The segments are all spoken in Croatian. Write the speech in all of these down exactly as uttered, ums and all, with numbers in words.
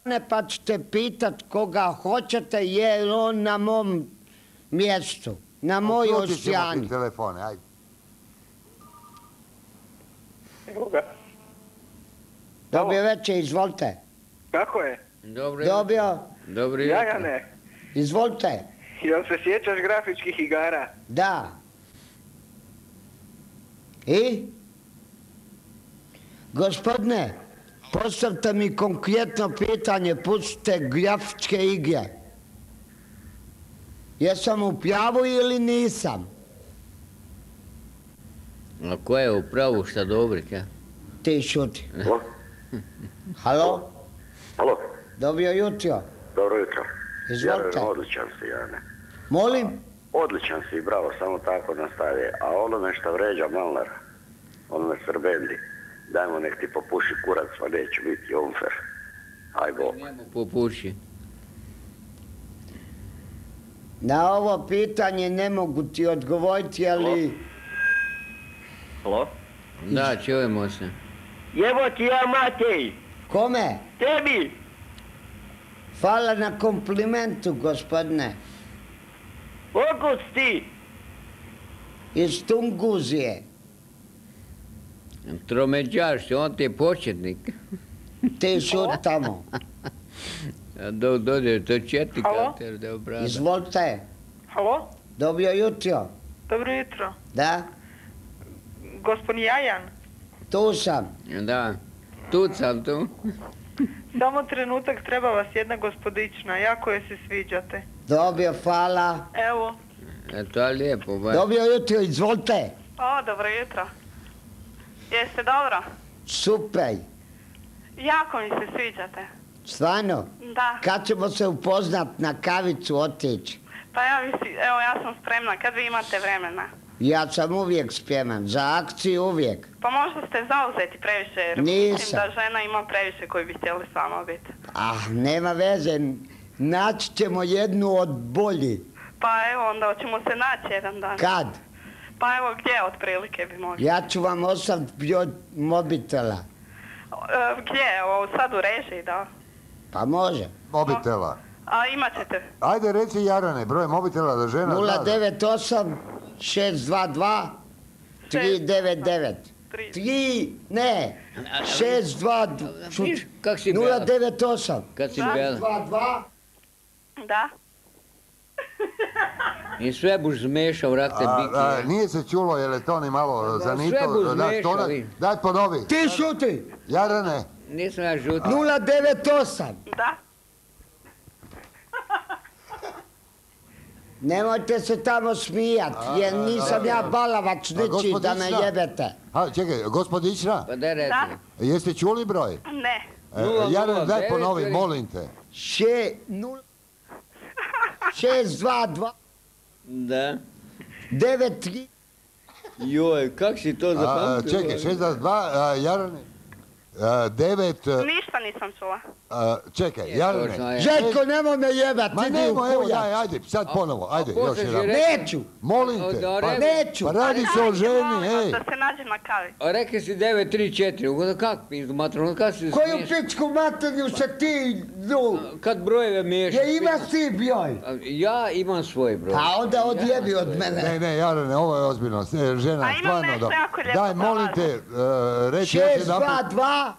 Ne, pa ćete pitat koga hoćete, je on na mom mjestu, na mojoj osjani. Uključit ćemo ti telefone, ajde. Dobio večer, izvolite. Kako je? Dobro. Dobio. Dobro. Jagane. Izvolite. Jel se sjećaš grafičkih igara? Da. I? Gospodine, postavite mi konkretno pitanje, pustite grafičke igre. Jesam u pravu ili nisam? A ko je u pravu, šta dobrih, ja? Ti šuti. Halo? Halo? Halo? Dobio jutro. Dobro jutro. Izvolite. Jane, odličan si, Jane. Molim? Odličan si, bravo, samo tako nastavi. A onome što vređa Malnara, onome srbendi, dajmo nek ti popuši kurac, pa neće biti unfair. Aj Bog. Popuši. Na ovo pitanje ne mogu ti odgovoriti, ali... Halo? Da, čujemo se. Jevo ti ja, Matej! Kome? Tebi! Hvala na komplimentu, gospodine. Otkud ti? Iz Tunguzije. Tromeđaš, on ti je početnik. Ti šut tamo. Do, dođe, to četnik, alter, da obrada. Izvolite. Halo? Dobio jutro. Dobro jutro. Da? Gospodin Jajan? Tu sam. Da, tu sam tu. Samo trenutak, treba vas jedna gospodična, jako je se sviđate. Dobio, hvala. Evo. E, to je lijepo, baš. Dobio jutro, izvolite. O, dobro jutro. Jeste dobro? Super. Jako mi se sviđate. Stvarno? Da. Kad ćemo se upoznat na kavicu otići? Pa ja mislim, evo ja sam spremna, kad vi imate vremena. Ja sam uvijek spreman, za akciju uvijek. Pa možda ste zauzeti previše, jer Nisam. mislim da žena ima previše koji bi htjeli s vama biti. Ah, nema veze, naći ćemo jednu od bolji. Pa evo, onda ćemo se naći jedan dan. Kad? Pa evo, gdje otprilike bi mogli? Ja ću vam ostaviti broj mobitela. E, gdje? Ovo sad u režiji, da. Pa može. Mobitela. A imat ćete? Ajde reci Jarane, broj mobitela da žena nula zna. devet osam šest dva dva tri devet devet. Tri, ne, šest dva dva, Kak si nula bela? devet osam. Kad si Da. bela? dva dva. Da. I sve buš zmešao, rak te A, biki. a, nije se čulo, je li to ni malo Da, zanito? sve bu Da, zmešali. to- Daj ponovi. Ti šuti. Jarane. Nisam ja žuti. nula devet osam. Da. Nemojte se tamo smijat, jer nisam ja balavac A, niči da me gospodična? jebete. A, čekaj, gospodična, Pa da reci. Da. jeste čuli broj? Ne. E, Nula, Jarane, nula, daj devet, ponovi, ili- molim te. Še, nula, šest dva dva, Da. devet tri, Joj, kak si to A, zapamtio? čekaj, šest dva, a, Jarane, a, devet, a, Ništa nisam čula. a, čekaj, Je, Jarane. točno je. Željko, nemoj me jebat, Ma idi u nemo, evo, kujac. daj, ajde, sad ponovo, ajde, ko još se jedan. žire- Neću, Molim te, Da, pa, neću. pa radi se o Ajde, ženi, molim vas, ej. da se nađem na kavi. A rekli si devet tri četiri, onda kak pizdu materno, kad si koju smiješ? pičku materiju se ti, nu, Kad brojeve miješaš? je imaš ti broj? A, Ja imam svoj broj. A onda odjebi od mene. Ne, ne, Jarane, ovo je ozbiljno, e, žena, A imam stvarno nešto da. jako lijepo Daj, za molim vas. te, e, reći još šest dva jedanput. dva,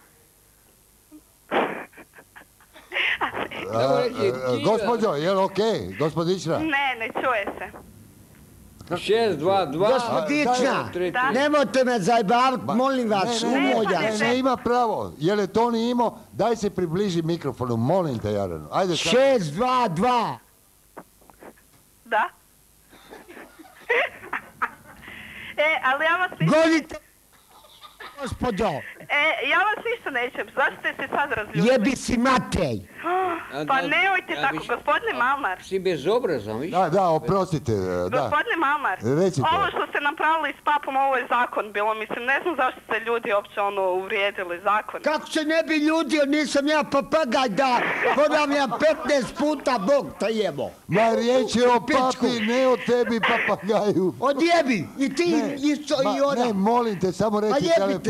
Dobro reći, E, e, ti- Gospođo, je li okej, gospodična? Ne, ne čuje se. šest dva dva Gospodična, tri, Da. nemojte me zajbavit, Ba- molim vas, ne, ne, ne, umoljam ne, se. ne, ima pravo. Je li to ni imao? Daj se približi mikrofonu, molim te, Jarano. Ajde sad. šest dva dva, Da. E, ali ja vas ništa... gonite, gospodo, E, ja vas ništa nećem. Zašto ste se sad razljubili? jebi si Matej. Pa nemojte Ja tako, više- gospodine Malnar. Si bezobrazan, viš? Da, da, oprostite, da. Gospodine Malnar, Recite. ovo što ste napravili s papom, ovo je zakon bilo. Mislim, ne znam zašto ste ljudi uopće ono uvrijedili zakon. Kako se ne bi ljudio, nisam ja papagaj da ponavljam petnaest puta, Bog te jebo. Ma riječ je o Pičku. papi, ne o tebi, papagaju. Odjebi, i ti Ne, isto ma, i ona. ne, molim te, samo Pa reci jebite telefon.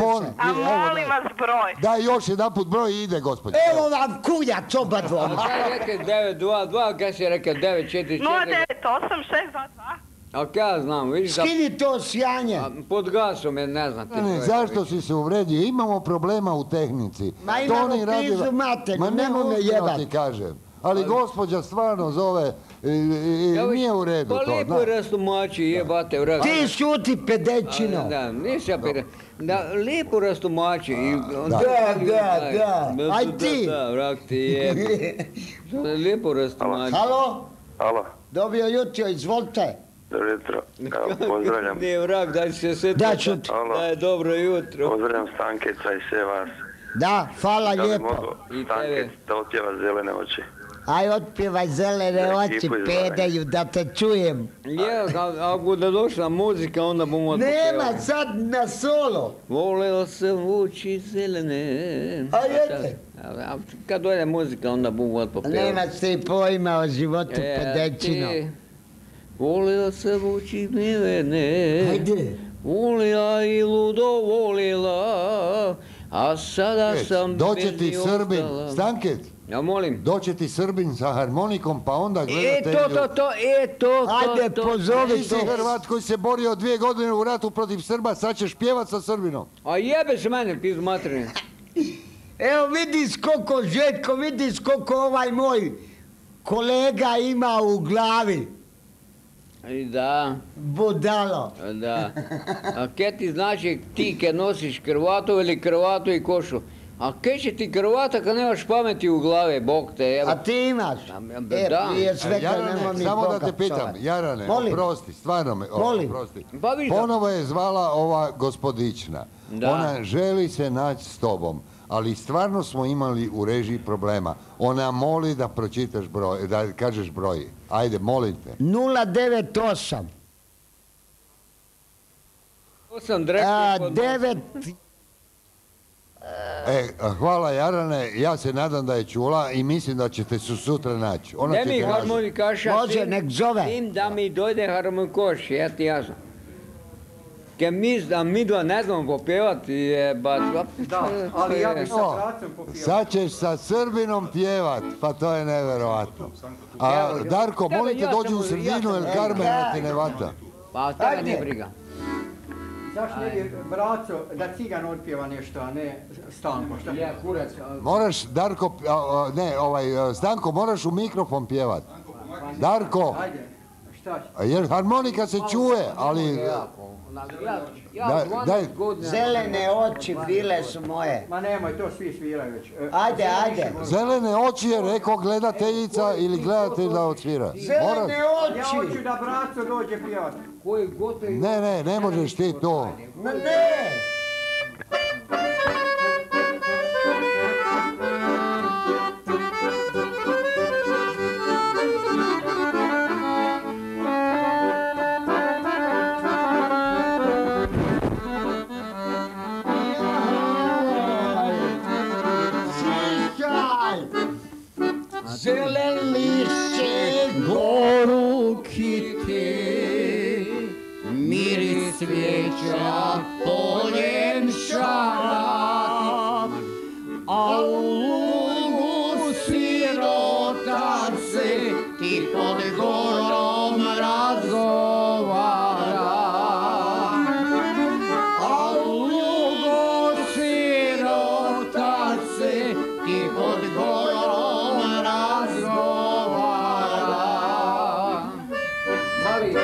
telefon. A Evo, molim daj. vas broj. Daj još jedan put broj i ide, gospođo. Evo vam kuljac oba dvom. Kaj rekao devet dva dva, kaj si rekao devet četiri nula četiri? devet osam šest dva dva. A kaj ja znam, vidiš da... Skini to sjanje. A, pod gasom je, ne znam ti Ne, ne, čovjek, zašto vidiš. si se uvredio? Imamo problema u tehnici. Ma imamo Toni radi- krizu materinu, Ma nemoj me ozbiljno jebat. ti kažem. Ali gospođa stvarno zove, e, e, Ja, viš, nije u redu Pa to. lijepo znaš. rastumači, jebate, vrat. Ti šuti pedećino. Da, nisi ja pire. Da, lijepo rastumači. i on- Da. Da, da, da. Aj ti. Da, vrak ti jebi. Lijepo rastumači. Halo? Alo, Dobio jutro, izvolite. dobro jutro. Evo, pozdravljam. Nije vrak, daj se sve Da, to- čut. Alo. Da je dobro jutro. Pozdravljam Stankeca i sve vas. Da, hvala Da li lijepo. mogu I Stankec tebe. da otpjeva zelene oči? Aj, otpjevaj zelene Da, oči, ekipu izvara. pedaju, da te čujem. Je, a- ako da došla muzika, onda bomo Nema, otpjevali. sad na solo. Voleo sam uči zelene. A jete? A, a kad dođe muzika, onda bomo otpjevali. Nemaš ti pojma o životu E, pedećino. ti, volio sam uči milene. Ajde. Volila i ludo volila, a sada E, sam Doće ti bez Srbin, ostala. Stanket, Ja molim. doće ti Srbin sa harmonikom, pa onda E, gledatelju... to, to, to, e, to, to, Ajde, to. pozovi Ti si to. Hrvat koji se borio dvije godine u ratu protiv Srba, sad ćeš pjevat sa Srbinom. A jebe se mene, pizdu materine. Evo vidiš koliko, Željko, vidiš koliko ovaj moj kolega ima u glavi. I da, Budalo. da. A kaj ti znači ti kad nosiš krvatu ili krvatu i košu? A kaj će ti krvata kad nemaš pameti u glave, Bog te evo. A ti imaš? A, E, da. prije svega Jarane, nemoj mi samo da Boga te pitam, psovat. Jarane, Molim. oprosti, stvarno me, o, Molim. oprosti. Pa viš da- Ponovo je zvala ova gospodična. Da. Ona želi se naći s tobom, ali stvarno smo imali u režiji problema. Ona moli da pročitaš broj, da kažeš broj. Ajde, molim te. nula devet osam. To sam drekao A, kod- devet... E, hvala Jarane, ja se nadam da je čula i mislim da ćete se sutra naći. Ona Ne će mi te naći. harmonikaša. Može, tim- nek zove. Tim da mi dojde harmonikoš, ja ti jasno. Ke mi, da mi dva ne znamo popjevati, je ba... Da, ali ja bih O, sa Kracom popio. sad ćeš sa Srbinom pjevat, pa to je neverovatno. A Evo, Darko, tebe molim te ja dođi sam- u ja sredinu, sam- jer Ej, Karmena ti ne vata. Pa tebe Ajde. nije briga. Zašto ne bi, braco, da cigan otpjeva nešto, a ne Stanko, šta? Ja, kurac, a- Moraš, Darko, a, a, ne, ovaj, a, Stanko, moraš u mikrofon pjevat. Darko, Ajde, šta će? a jer harmonika se čuje, ali... jako. Ja, ja Da- dvanaest daj. godina... Zelene oči bile su moje. Ma nemoj, to svi sviraju već. E, Ajde, zeleni ajde. život. Zelene oči je rekao gledateljica ili gledatelj da odsvira. Moraš. Zelene Ja oči. hoću da braco dođe pjevati. Koji god je... Ne, ne, ne možeš ti to. Ma ne. Slušaj. Zeleni se goruki ti, miris cvijeća poljem šara, a u lugu sirota se ti pod gorom razgovara. A u lugu sirota se ti pod gorom razgovara. Mali,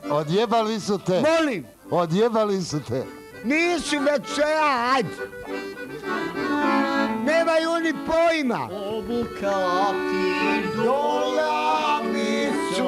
Odjebali su te. Molim. Odjebali su te. Nisu već što ja, ajde. Nemaju oni pojma. Obuka ti dolamicu,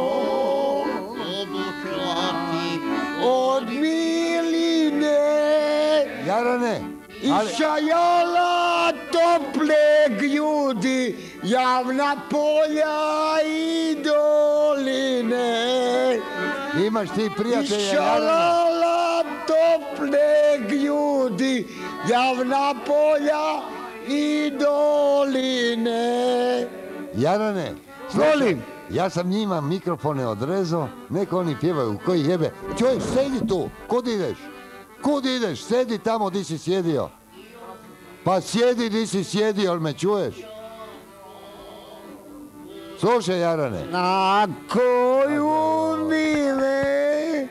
obuka ti od Miline. Jarane, I ali... šajala topleg ljudi, javna polja i doline. Imaš ti I prijatelja, Jarane. šalala topleg ljudi, javna polja i doline. Jarane, Molim. Ja sam njima mikrofone odrezao, neka oni pjevaju, koji jebe. Čuješ, sedi tu, kud ideš? Kud ideš? Sedi tamo di si sjedio. Pa sjedi di si sjedio, ali me čuješ? Slušaj, Jarane. Na koju mile,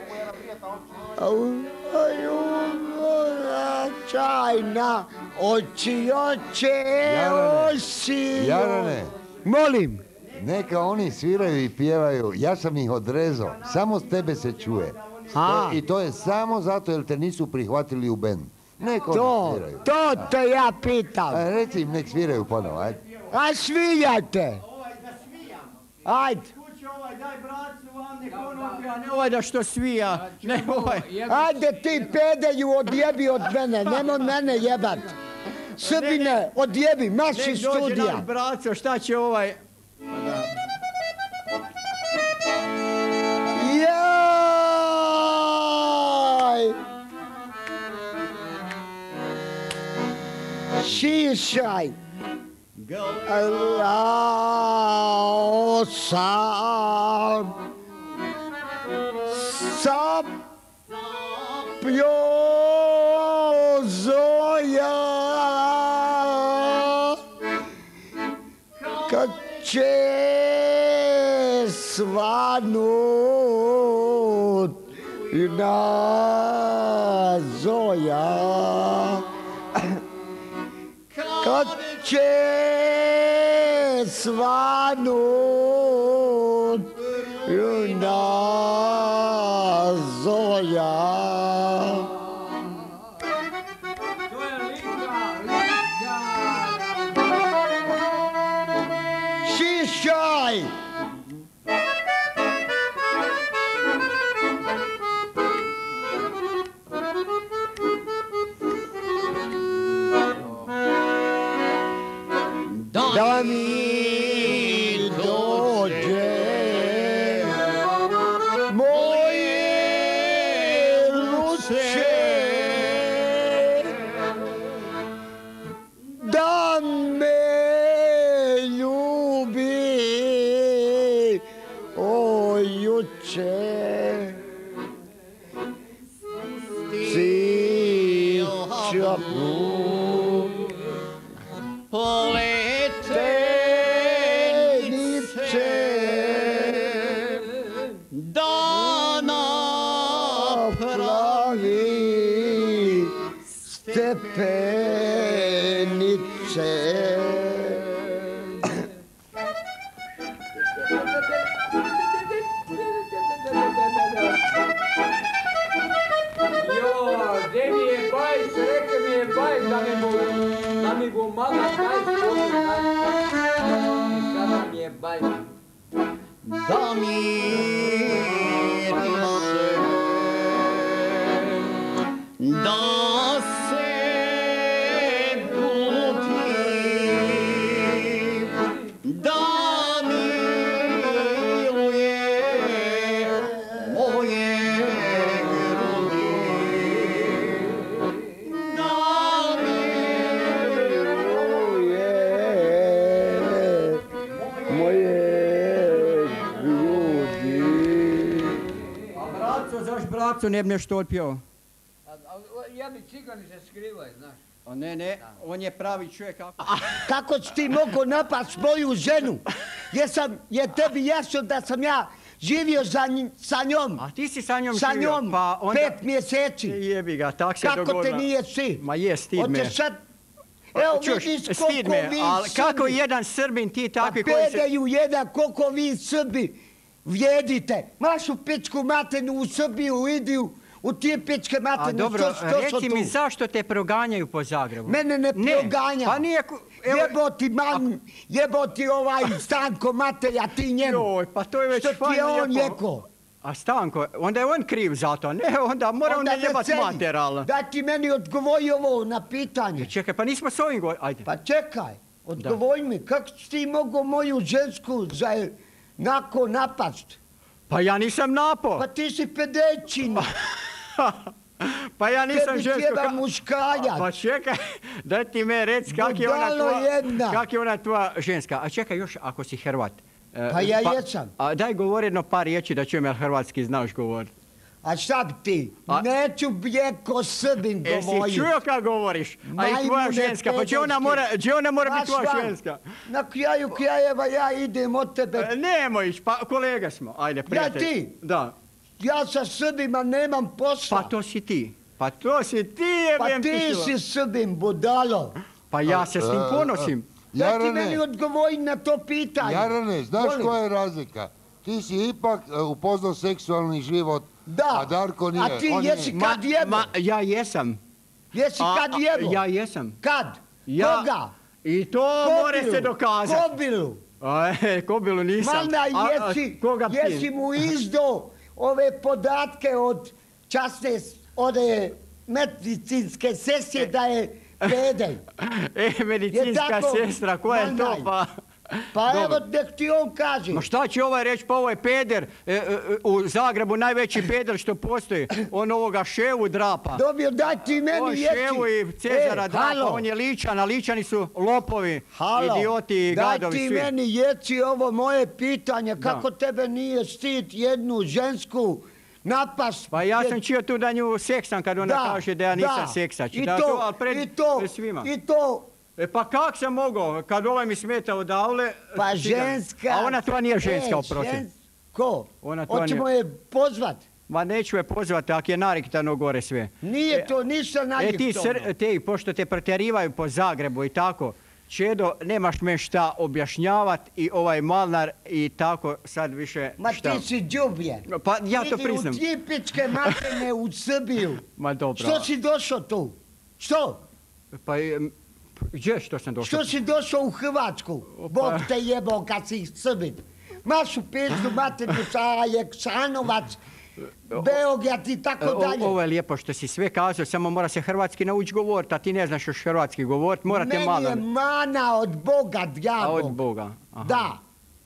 čajna, oči oče osio. Jarane. Molim. Neka oni sviraju i pjevaju, ja sam ih odrezao, samo s tebe se čuje. A. I to je samo zato jer te nisu prihvatili u bend. Neka oni To, sviraju. to te ja pitam. A, reci im nek sviraju ponovo, ajde. A svijajte. Ajde. Kući ovaj, daj bracu, vam nek on opija, ne ovaj da što svija, ne ovaj. Ajde ti pedeju odjebi od mene, nemoj mene jebat. Srbine, odjebi, maš iz Nek dođe studija. naš braco, šta će ovaj... Jaj! Šišaj! Lao sam sapio zoja kad će svanut na zoja kad će svanut na zoja. Šišaj! Da mi dođe moje luče, da me ljubi o juče. Sića letenice da napravi stepenice. Jo, gdje mi je bajs, reke mi je bajs da mi bu, da mi bu mala bajs pomoć, i sada mi je bajs. Da mi da se buti, da miluje moje grudi, da miluje Moje ljudi. A braco, zaš braco ne bi nešto otpio? Ja bi cigani se skrivaj, znaš. A ne, ne, on je pravi čovjek. Kako... Kako si ti mogo napast moju ženu? Jesam, je tebi jasno da sam ja živio za nj- sa njom? A ti si sa njom Sa živio? njom, Pa onda... pet mjeseci. Jebi ga, tak se Kako dogodilo. te nije si? Ma je, stid me. Hoćeš sad... Evo Čuš, vidiš stid koliko me, vi ali Srbi. kako jedan Srbin ti Pa takvi koji se... pedeju jedan koliko vi Srbi Vrijedite. Maš u pičku matenu u Srbiju, idi u, u tije pičke A matenu. dobro, što, što su reci tu? mi zašto te proganjaju po Zagrebu? Mene ne proganja. Pa nije... ku- evo- Jeboti man, jeboti ovaj Stanko Matelja, ti njemu. Joj, pa to je već Što ti fajn je on lijepo. rekao? A Stanko, onda je on kriv za to, ne, onda mora onda ne jebat cedi. materal. Da ti meni odgovori ovo na pitanje. Čekaj, pa nismo s ovim govorili, ajde. Pa čekaj, odgovori mi, kako si ti mogao moju žensku za nako napast? Pa ja nisam napao. Pa ti si pedećin. Pa ja nisam Tebi žensko... treba ka- muškarjac. Pa čekaj, daj ti me rec kak je ona Budalo tvoja... jedna. Kak je ona tvoja ženska. A čekaj još, ako si Hrvat. E, Pa ja jesam. A daj govori jedno par riječi da čujem, jel hrvatski znaš govorit. A šta bi ti? A- Neću bijeko Srbin Jesi govorit. čuo kako govoriš? A i tvoja Majmune ženska, pa gdje ona pedeški. mora, gdje ona mora biti Maš tvoja van. ženska? Na kraju krajeva ja idem od tebe. E, Nemoj ići, pa kolega smo, ajde prijatelj. ti? Da. Ja sa Srbima nemam posla. Pa to si ti. Pa to si ti, Pa jebem ti šilo. si Srbin, budalo. Pa ja se s tim E, ponosim. Da ti meni Jarane, odgovori na to pitanje. Jarane, znaš Molim. koja je razlika? Ti si ipak e, upoznao seksualni život, Da. a Darko nije. A ti On jesi nije. kad jebo? Ma, ja jesam. Jesi A- kad a- jebo? Ja jesam. Kad? Ja, Koga? I to more se dokazati. Kobilu. A, e, Kobilu nisam. Malna, A- a jesi, koga bi ti? jesi mu izdo ove podatke od časne, s- ode medicinske sesije da je pedej. E, medicinska Je tako, sestra, koja je to Malnaj? pa... Pa Dobro. evo nek ti on kaže. Ma šta će ovaj reći, pa ovo je peder, e, e, u Zagrebu najveći peder što postoji, on ovoga Ševu drapa. Dobio, daj ti On meni jeci. Ševu i Cezara E, drapa, halo. on je ličan, a ličani su lopovi, Halo, idioti i daj gadovi ti svi. meni jeci ovo moje pitanje, kako tebe nije stid jednu žensku napast. Pa ja jer- sam čio tu da nju seksam kad ona kaže da ja nisam seksač. I Da, to, ali pred, i to, pred svima. i to, E pa kak sam mogao, kad ovaj mi smeta odavle... pa ti ga- ženska. A ona tvoja nije E, ženska, oprosti. Ko? Ona tvoja Hoćemo je pozvat. Ma neću je pozvati, ako je nariktano gore sve. Nije to ništa E ti, najiktono. sr, te, pošto te protjerivaju po Zagrebu i tako, Čedo, nemaš me šta objašnjavat i ovaj Malnar i tako sad više Ma šta. ti si đubrije. Pa ja to Idi priznam. u tipičke matene u Srbiju. Ma dobro. Što si došao tu? Što? Pa em, gdje što sam došao? Što si došao u Hrvatsku? Bog te jebao kad si Srbin. Maš u pizdu materiju Sajek, Sanovac, Beograd i tako O- dalje. Ovo je lijepo što si sve kazao, samo mora se hrvatski nauči govoriti, a ti ne znaš još hrvatski govoriti, morate Meni malo... je mana od Boga, A djavog. od Boga. Aha. Da.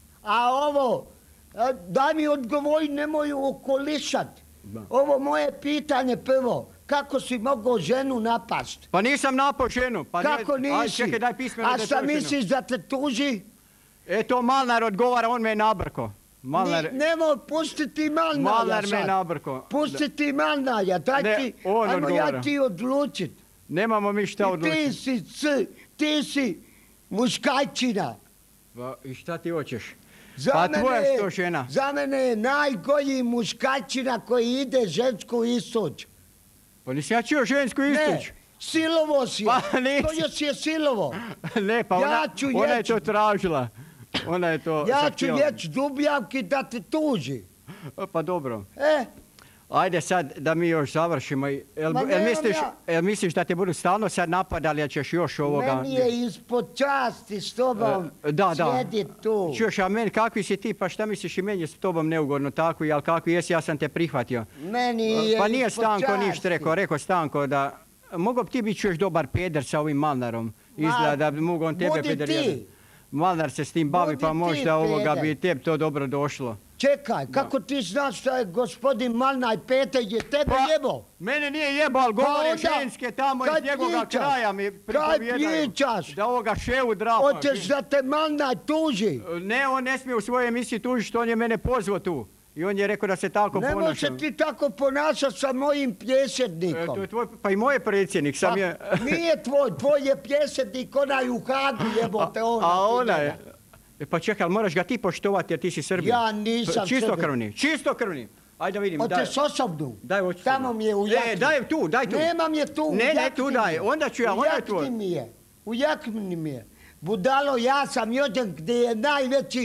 A ovo, a, daj mi odgovori, nemoj okolišat. Da. Ovo moje pitanje prvo, kako si mogao ženu napast? Pa nisam napao ženu. Pa Kako ne, Aj, nisi? čekaj, daj pismeno A da šta to ženu. misliš da te tuži? E to Malnar odgovara, on me je nabrko. Malnar, Ni, nemoj pustiti Malnaja Malnar me je sad. nabrko. Pustiti Malnaja, daj Ne, ti, on ajmo odgovara. ja ti odlučit. Nemamo mi šta I ti odlučiti. si, c, ti si muškajčina. Pa, I šta ti hoćeš? Za Pa mene tvoja je- što žena? Za mene je najgoriji muškajčina koji ide žensku istuć. Pa nisam ja čuo žensku Ne, istuć. silovo si je. Pa nisi. To još je silovo. Ne, pa Ja ona, ću ona je jeći. to tražila. Ona je to Ja ću zahtjela. lječ dubljavki da te tuži. Pa dobro. E, Ajde sad da mi još završimo. Jel, Ma jel nemam misliš, ja. jel misliš da te budu stalno sad napadali, a ćeš još ovoga... meni je ispod časti s tobom E, da, da. sjedit tu. Čuješ, a meni kakvi si ti, pa šta misliš i meni je s tobom neugodno tako, jel kakvi jesi, ja sam te prihvatio. Meni je Pa nije ispod Stanko časti. ništa rekao, rekao Stanko da... Mogu bi ti biti još dobar peder sa ovim Malnarom. Izgleda da bi mogu on tebe budi pederirati. ti. Malnar se s tim bavi, Budi pa ti možda ovoga peder. bi tebi to dobro došlo. Čekaj, kako ti znaš što je gospodin Malnaj Pete je tebe Pa, jebo? Mene nije jebao, ali govore onda, ženske tamo iz kad njegoga pričaš? kraja mi Kad pripovjedaju. pričaš? Da ovoga Ševu drapa. Hoćeš da te Malnaj tuži? Ne, on ne smije u svojoj emisiji tužiti, on je mene pozvao tu. I on je rekao da se tako Ne ponašam. može ti tako ponašati sa mojim E, pjesjednikom. to je tvoj, pa i moj je predsjednik, sam Pa, je... nije tvoj, tvoj je pjesjednik onaj u Hagu jebote ona. A ona ti je... njega. E, pa čekaj, ali moraš ga ti poštovati jer ti si Srbin. Ja nisam Čisto Srbin. krvni, čisto krvni. Ajde da vidimo, daj. Hoćeš osobnu? Daj osobnu. Tamo mi je u jakni. E, daj tu, daj tu. Nemam je tu, u Ne, ne, jakni tu mi daj, je. onda ću ja, U onda je jakni tvoj. mi je, u jakni mi je. Budalo, ja sam jođen gdje je najveći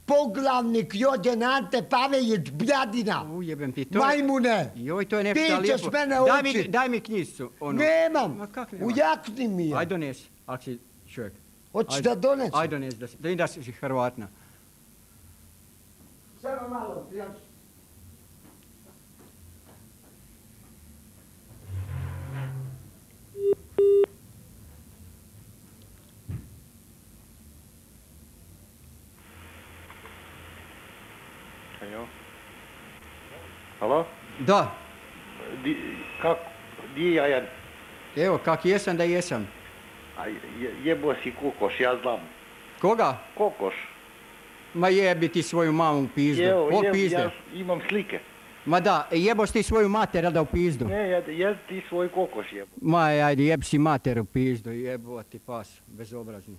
poglavnik Jođen Ante Paveljić Bljadina. Ujebem ti to. Majmune. Joj, to je nešto Ti lijepo. ćeš mene Daj mi, učit. daj mi knjižicu. Ono. Nemam. Ma kak nema? Ujakni mi je. Aj donesi, ak si čovjek. Hoćeš Ajde. da donesem? Aj donesi, da, si- da, da si Hrvatna. Samo malo, još. Jo. Halo? Da, Di, kak, di ja ja, evo, kak jesam da jesam. a je, jebo si kokoš, ja znam. Koga? Kokoš. Ma jebi ti svoju mamu u pizdu. Evo, O evo, pizde. ja imam slike. Ma da, jebo ti svoju mater, da u pizdu. Ne, ja, ja ti svoj kokoš jebo. Ma ajde, jeb si mater u pizdu, jebo ti pas, bezobrazni.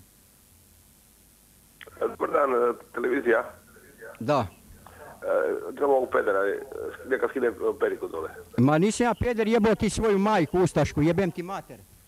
Dobar dan, televizija. Da. E, treba ovog pedera, neka skine periku dole. Ma nisam ja peder, jebo ti svoju majku ustašku, jebem ti mater.